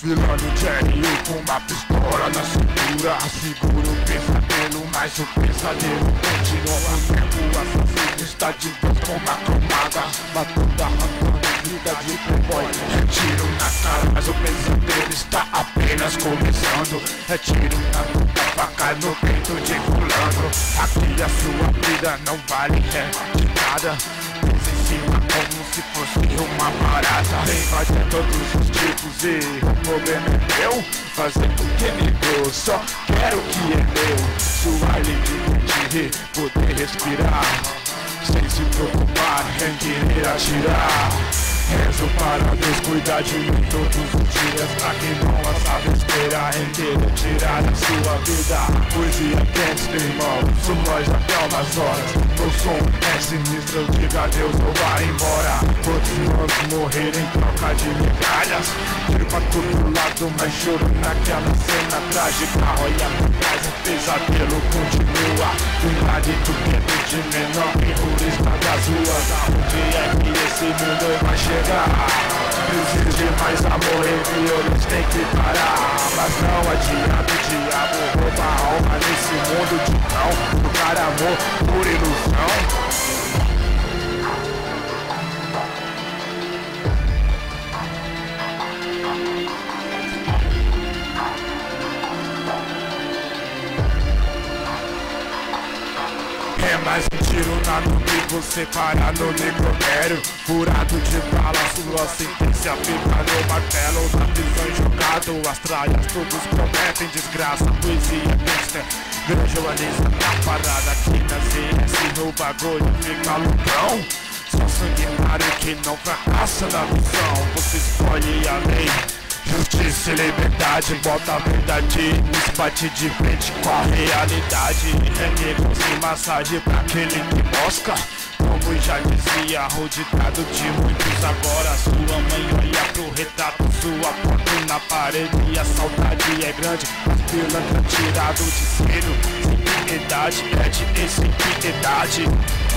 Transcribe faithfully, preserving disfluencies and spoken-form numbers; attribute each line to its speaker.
Speaker 1: desfilando Jerry com uma pistola na cintura. Segura o pesadelo, mas o pesadelo continua. O tempo assassino está de voz com uma camada, matando, arrancando vida de playboy. É tiro na cara, mas o pesadelo está apenas começando. É tiro na nuca, faca no peito de fulano. Aqui a sua vida não vale é de nada. Pisa em cima como se fosse uma barata. Vem fazer todos os tipos e o problema é meu. Fazendo o que me dou, só quero o que é meu. Sua liberdade, poder respirar sem se preocupar em querer atirar. Rezo para Deus cuidar de mim todos os dias, pra que não essa besteira em querer tirar a sua vida. Poesia gangsta, irmão, somos até umas horas. Meu som é sinistro, eu digo adeus ou vai embora. Outros irmãos morrerem em troca de migalhas. Tiro pra todo lado, mas choro naquela cena trágica. Olha pra trás, o pesadelo continua. Um lado do gueto de menor terrorista das ruas. Aonde é que esse mundo vai chegar? Preciso de mais amor e violência tem que parar. Mas não adianta, o diabo rouba a alma nesse mundo de cão. Trocar amor por ilusão. É mais um tiro na nuca e você para no necrotério. Furado de bala, sua sentença fica no martelo. Na prisão jogado, as traias todos prometem desgraça. Poesia gangsta, visualiza na parada. Aqui na Z S no bagulho fica loucão. Só sanguinário que não fracassa na missão. Você escolhe a lei, justiça e liberdade. Bota a verdade, nos bate de frente com a realidade. É negros e massagem pra aquele que mosca. Como já dizia o ditado de muitos agora. Sua mãe olha pro retrato, sua foto na parede. A saudade é grande, mas pilantra tirado de cero. Sem piedade, pede e sem piedade.